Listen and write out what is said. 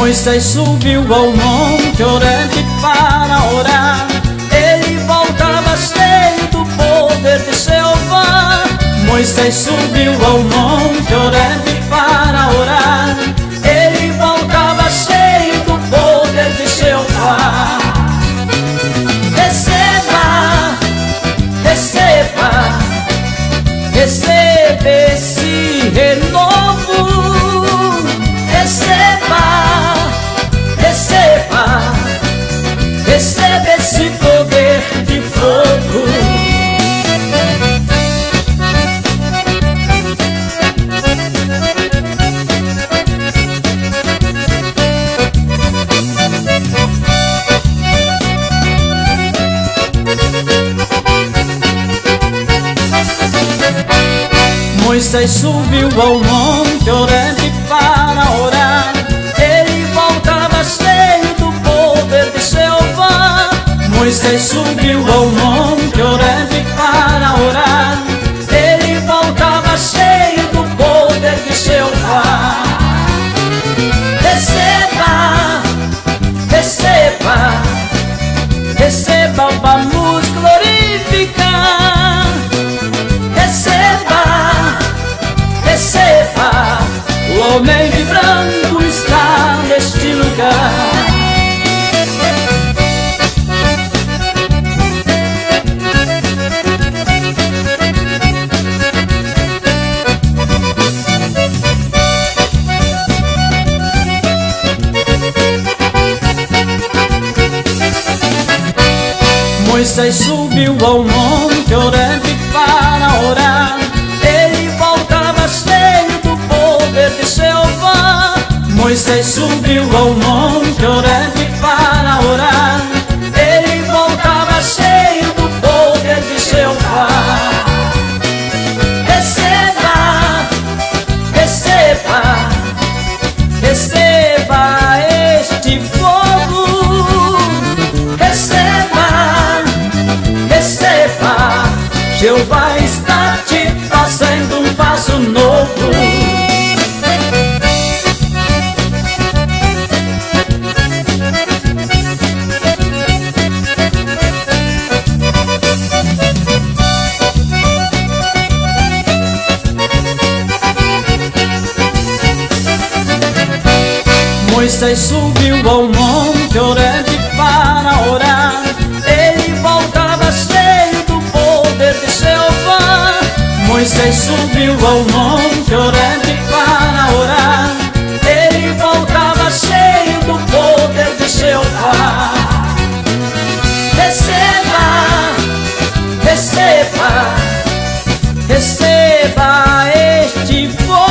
Moisés subiu ao monte Horebe para orar. Ele voltava cheio do poder de Jeová. Moisés subiu ao monte Horebe para orar. Ele voltava cheio do poder de Jeová. Receba, receba, receba esse renovo. Receba, receba, receba esse poder de fogo. Moisés subiu ao monte Horebe para orar. Ele voltava cheio do poder de Jeová. Moisés subiu ao monte Horebe para orar. Ele voltava cheio do poder de Jeová. Receba, receba, receba, vamos glorificar. Receba, receba, o homem de branco está neste lugar. Moisés subiu ao monte Horebe para orar. Ele voltava cheio do poder de Jeová. Moisés subiu ao monte Horebe para orar. Ele voltava cheio do poder de Jeová. Receba, receba, receba este fogo. Receba, receba, Jeová está te fazendo um passo novo. Moisés subiu ao monte Horebe para orar. Ele voltava cheio do poder de Jeová. Moisés subiu ao monte Horebe para orar. Ele voltava cheio do poder de Jeová. Receba, receba, receba este fogo.